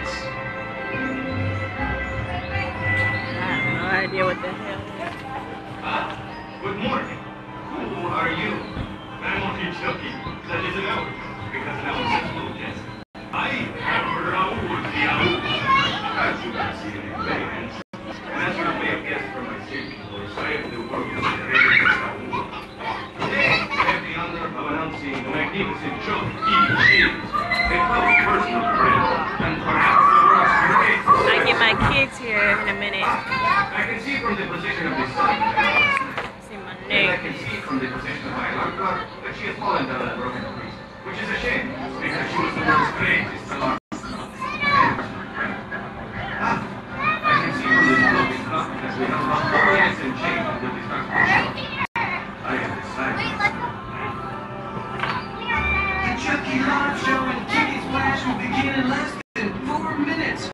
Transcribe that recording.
minutes. I have no idea what the hell it is. Good morning. Who are you? I'm only joking. That is an hour. Because an hour is no jest. I am Raoul the Owl. As you can see in the veins. And as you may have guessed from my singing voice, I am the world's greatest Raoul. Today, I have the honor of announcing the magnificent show. He is a close personal friend and perhaps the world's greatest. I get my kids here in a minute. I can see from the position of the sun. See my And I neck. can see from the position of my alarm clock that she has fallen down a broken crease, which is a shame, because she was the world's greatest alarm. I can see from this broken clock that we have lost all innocent change until this starts pushing. I have decided. The Chucky Live Show and Kitty's Flash will begin in